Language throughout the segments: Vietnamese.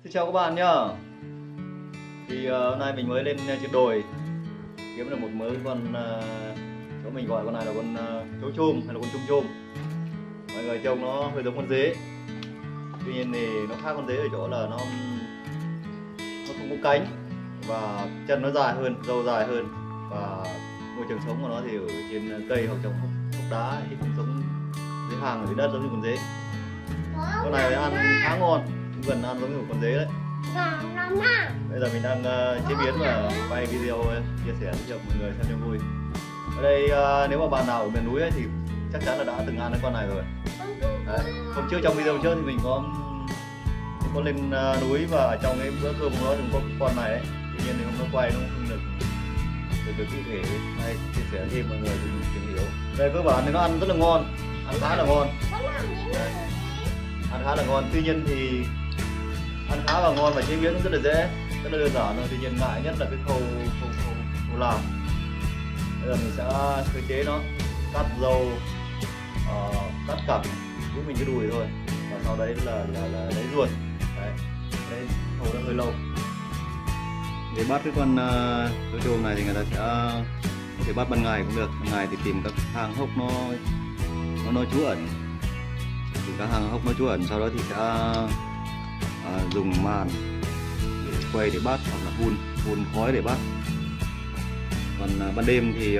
Xin chào các bạn nhá. Thì hôm nay mình mới lên trên đồi kiếm được một mớ con chỗ mình gọi con này là con chấu chôm hay là con chôm chôm. Mọi người trông nó hơi giống con dế. Tuy nhiên thì nó khác con dế ở chỗ là nó không có cánh và chân nó dài hơn, râu dài hơn, và môi trường sống của nó thì ở trên cây hoặc trong hốc đá chứ không sống dưới hàng ở dưới đất giống như con dế. Con này ăn khá ngon, cũng gần ăn giống như con dế đấy. Bây giờ mình đang chế biến và quay video chia sẻ cho mọi người xem cho vui. Ở đây nếu mà bạn nào ở miền núi ấy, thì chắc chắn là đã từng ăn cái con này rồi. Đấy. Hôm trước trong video trước thì mình có lên núi và ở trong cái bữa cơm của nó thì có con này ấy. Tuy nhiên thì hôm nó quay nó không được cụ thể, hay chia sẻ thêm mọi người cùng tìm hiểu. Đây cơ bản thì nó ăn rất là ngon, ăn khá là ngon. Đấy. Ăn khá là ngon, tuy nhiên thì ăn khá là ngon và chế biến cũng rất là dễ, rất là đơn giản thôi. Tuy nhiên ngại nhất là cái khâu làm. Bây giờ mình sẽ sơ chế nó, cắt râu, cắt cẳng, giữ mình cái đùi thôi, và sau đấy là lấy ruột. Đấy khâu nó hơi lâu. Để bắt cái con chấu chôm này thì người ta sẽ có thể bắt ban ngày cũng được. Ban ngày thì tìm các hang hốc nó trú ẩn, tìm các hang hốc nó trú ẩn, sau đó thì sẽ dùng màn để quay để bắt, hoặc là hun khói để bắt. Còn ban đêm thì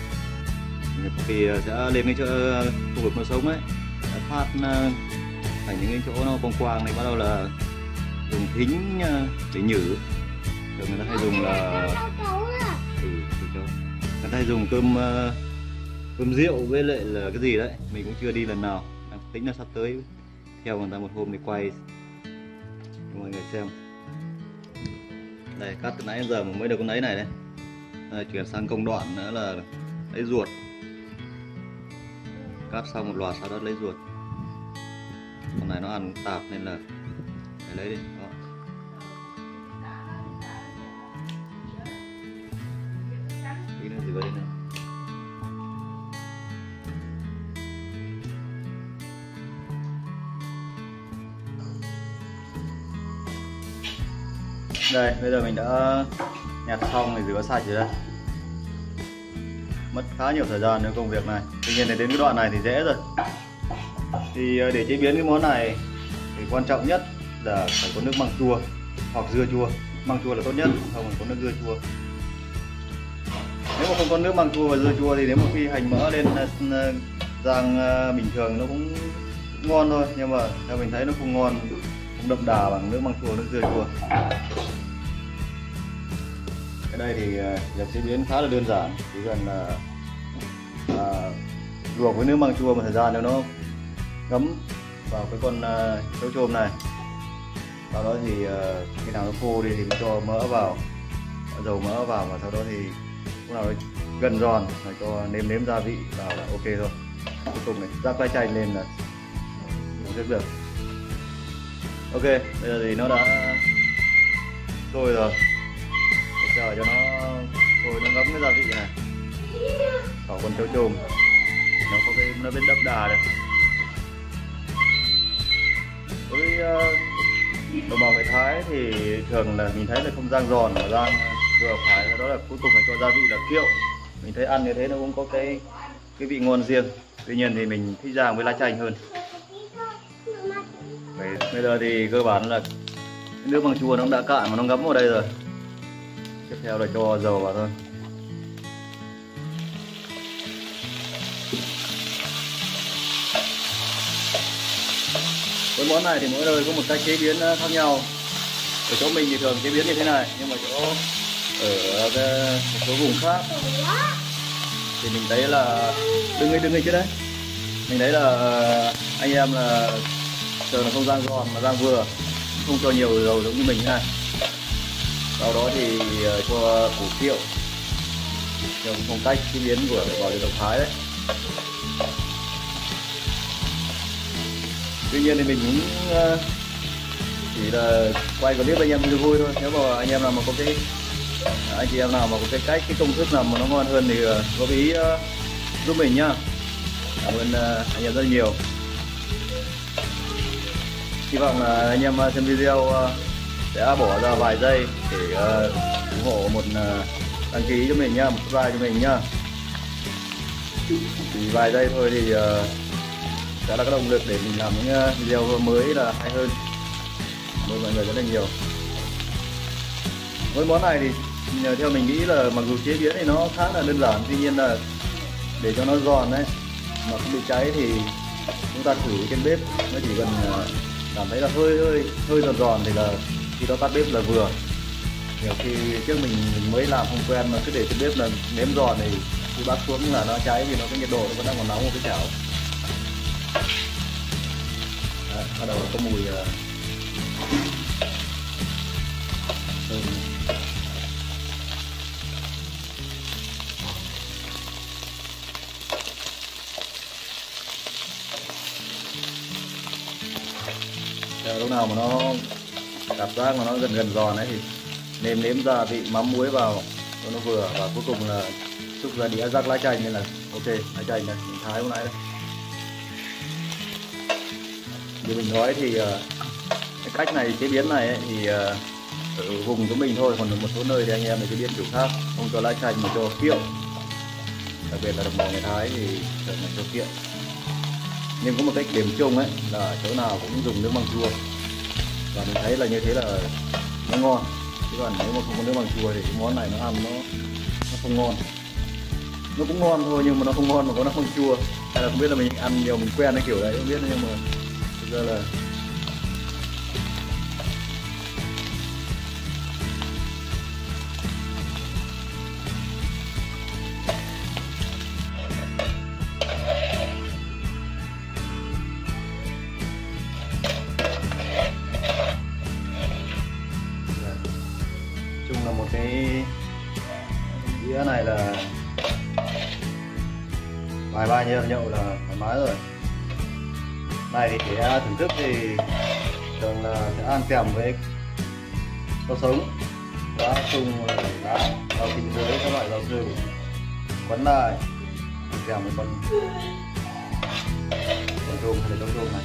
sẽ lên cái chỗ khu vực nó sống ấy, sẽ phát thành những cái chỗ nó quang quang này, bắt đầu là dùng thính để nhử. Rồi người ta hay dùng là người ta hay dùng cơm rượu với lại là cái gì đấy, mình cũng chưa đi lần nào, đang tính là sắp tới theo người ta một hôm để quay cho mọi người xem. Đây, cắt từ nãy đến giờ mới được con ấy này đấy. Đây, chuyển sang công đoạn nữa là lấy ruột. Cắt xong một loạt sau đó lấy ruột. Con này nó ăn tạp nên là phải lấy đi. Đó. Tí nữa rửa đi nữa. Đây, bây giờ mình đã nhặt xong thì rửa sạch rồi đây. Mất khá nhiều thời gian cho công việc này. Tuy nhiên đến cái đoạn này thì dễ rồi. Thì để chế biến cái món này thì quan trọng nhất là phải có nước măng chua hoặc dưa chua. Măng chua là tốt nhất, không phải có nước dưa chua. Nếu mà không có nước măng chua và dưa chua thì nếu mà khi hành mỡ lên rang bình thường nó cũng ngon thôi, nhưng mà theo mình thấy nó không ngon, không đậm đà bằng nước măng chua, nước dưa chua. Cái đây thì việc chế biến khá là đơn giản, chỉ cần luộc với nước măng chua một thời gian cho nó ngấm vào cái con chấu chôm này. Sau đó thì khi nào nó khô đi thì mình cho mỡ vào, dầu mỡ vào, và sau đó thì lúc nào nó gần giòn rồi cho nêm gia vị vào là ok thôi. Cuối cùng này rắc lá chanh lên là rất được. Ok, bây giờ thì nó đã sôi rồi, để chờ cho nó sôi, nó ngấm cái gia vị này vào con chấu chôm, nó có cái nó biết đậm đà được. Với đồng bào người Thái thì thường là mình thấy là không rang giòn mà rang vừa phải, đó là cuối cùng là cho gia vị là kiệu. Mình thấy ăn như thế nó cũng có cái vị ngon riêng. Tuy nhiên thì mình thích rang với lá chanh hơn. Bây giờ thì cơ bản là cái nước măng chua nó cũng đã cạn mà nó ngấm vào đây rồi. Tiếp theo là cho dầu vào thôi. Với món này thì mỗi nơi có một cách chế biến khác nhau. Ở chỗ mình thì thường chế biến như thế này, nhưng mà chỗ ở một số vùng khác thì mình thấy là đừng ngay chứ đấy. Mình thấy là anh em là thường là không rang giòn mà rang vừa, không cho nhiều dầu giống như mình thế này. Sau đó thì cho củ kiệu, theo phong cách chế biến của bò dân tộc Thái đấy. Tuy nhiên thì mình cũng chỉ là quay clip anh em cho vui thôi. Nếu mà anh em nào mà có anh chị em nào mà có cái công thức nào mà nó ngon hơn thì góp ý giúp mình nhá. Cảm ơn anh em rất nhiều. Hy vọng là anh em xem video sẽ bỏ ra vài giây để ủng hộ một đăng ký cho mình nhá, một subscribe cho mình nhá. Chỉ vài giây thôi thì sẽ là cái động lực để mình làm những video mới là hay hơn. Cảm ơn mọi người rất là nhiều. Với món này thì theo mình nghĩ là mặc dù chế biến thì nó khá là đơn giản, tuy nhiên là để cho nó giòn đấy mà không bị cháy thì chúng ta thử trên bếp, nó chỉ cần cảm thấy là hơi giòn thì là khi đó tắt bếp là vừa. Nhiều khi trước mình mới làm không quen mà cứ để trên bếp là nếm giòn thì khi bắt xuống là nó cháy vì nó cái nhiệt độ nó vẫn đang còn nóng một cái chảo. Đấy, bắt đầu có mùi lúc nào mà nó cảm giác mà nó gần giòn ấy thì nêm gia vị mắm muối vào cho nó vừa, và cuối cùng là xúc ra đĩa rắc lá chanh. Nên là ok, lá chanh này mình thái lúc nãy đây. Như mình nói thì cái cách này chế biến này ấy, thì ở vùng của mình thôi, còn một số nơi thì anh em chế biến kiểu khác, không cho lá chanh mà cho kiệu, đặc biệt là đồng bào người Thái thì thường là cho kiệu. Nhưng có một cách điểm chung ấy là chỗ nào cũng dùng nước măng chua, và mình thấy là như thế là nó ngon. Chứ còn nếu mà không có nước măng chua thì cái món này nó ăn nó không ngon. Nó cũng ngon thôi nhưng mà nó không ngon mà có nước măng chua. Hay là không biết là mình ăn nhiều mình quen cái kiểu đấy không biết, nhưng mà thực ra là chung là một cái đĩa này là vài ba nhậu là thoải mái rồi. Này thì để thưởng thức thì thường là sẽ ăn kèm với rau sống, lá sung, lá rau kinh dưới, các loại rau rừng quấn lại ăn kèm với con chôm hay là chôm này.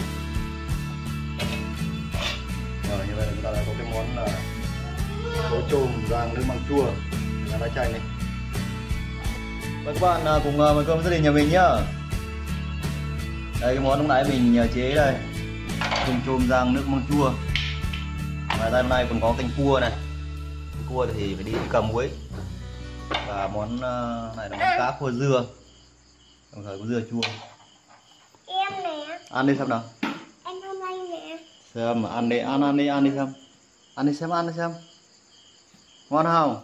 Rồi như vậy là chúng ta đã có cái món là có chôm rang nước măng chua là lá chanh này. Mời các bạn cùng mời cơm gia đình nhà mình nhá. Đây cái món lúc nãy mình chế đây, chôm rang nước măng chua. Ngoài ra hôm nay còn có canh cua này. Canh cua thì phải đi cầm muối. Và món này là món cá khô dưa, đồng thời có dưa chua. Em nè. Ăn đi xem nào. Anh hôm nay nè. Xem mà ăn đi, ăn đi xem. Ăn đi xem. Ngon không?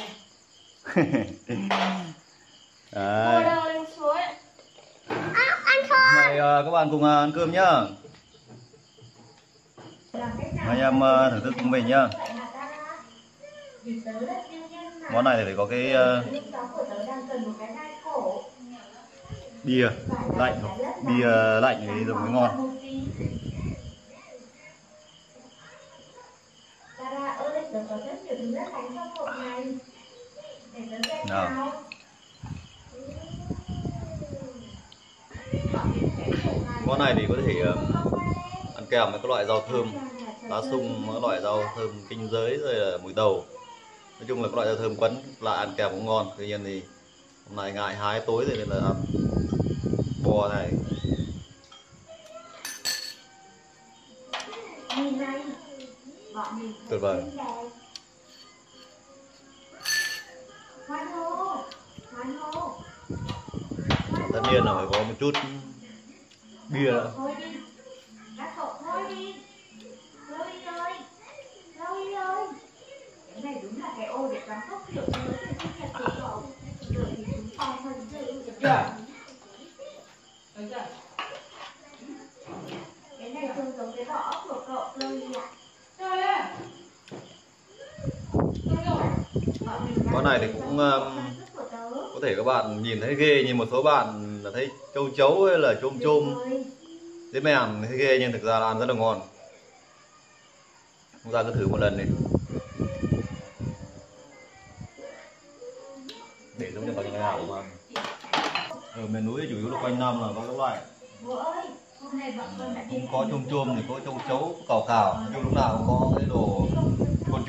Đấy. Ăn thôi. Mời các bạn cùng ăn cơm nhá. Anh em thưởng thức cùng mình nhá. Món này thì phải có cái bia lạnh thì dùng mới ngon. Nào. Món này thì có thể ăn kèm với các loại rau thơm, lá sung, các loại rau thơm kinh giới rồi là mùi tàu. Nói chung là các loại rau thơm quấn là ăn kèm cũng ngon. Tuy nhiên thì hôm nay ngại hái tối rồi nên là ăn bò này. Tuyệt vời. Tất nhiên là phải có một chút bia nữa. Cái này đúng là cái ô để cắm cốc kiểu như thế sinh nhật của cậu. Rồi thì chúng con hơn dự. Cái này trông giống cái vỏ ốc của cậu cơ ạ. Con này thì cũng có thể các bạn nhìn thấy ghê, nhưng một số bạn là thấy châu chấu hay là chôm dế mèn thấy ghê, nhưng thực ra là ăn rất là ngon. Chúng ta cứ thử một lần đi. Để giống như vào những cái nào mà ở miền núi chủ yếu là quanh năm là có các loại, cũng có chôm thì có châu chấu, có cào, nhưng lúc nào cũng có cái đồ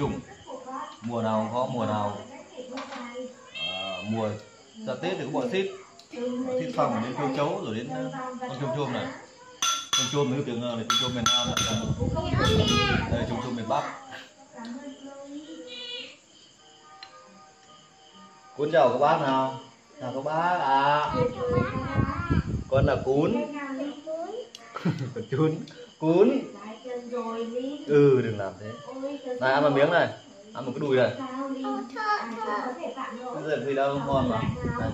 chủng, mùa nào cũng có, mùa nào mùa ra Tết thì có bọ xít phòng đến châu chấu rồi đến con chôm chôm này. Chôm chôm với tiếng là chôm chôm miền Nam này. Đây chôm chôm miền Bắc. Cún chào các bác nào. Chào các bác à. Con là cún. Con chún. Cún. Đừng làm thế. Này ăn một miếng này. Ăn một cái đùi này. Bây giờ thì đâu ngon mà.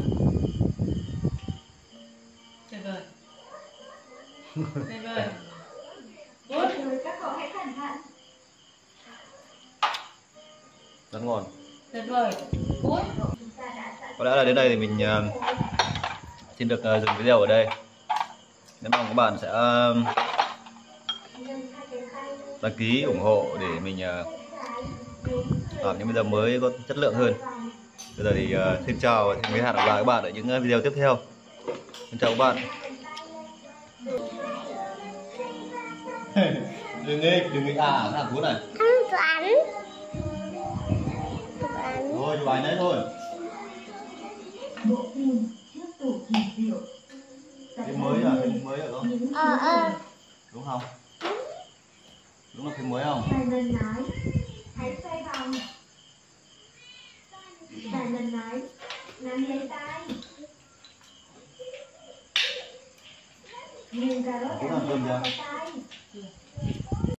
Tuyệt vời. Tuyệt vời. Các cậu hãy cẩn thận. Rất ngon. Tuyệt vời. Có lẽ là đến đây thì mình xin được dừng video ở đây. Nếu mong các bạn sẽ đăng ký ủng hộ để mình làm những video mới có chất lượng hơn. Bây giờ thì xin chào và hẹn gặp lại các bạn ở những video tiếp theo. Xin chào các bạn. Đừng nghịch à, thằng Cún này. Thôi chụp ảnh đấy thôi. Bộ phim Chiếc tủ kỳ diệu. Phim mới à, phim mới rồi đó. Đúng không? Đúng là phim mới không? Vài lần nói hãy xoay vòng. Vài lần nói nắm lấy tay. Nhưng cà rốt Cún ăn cơm chưa?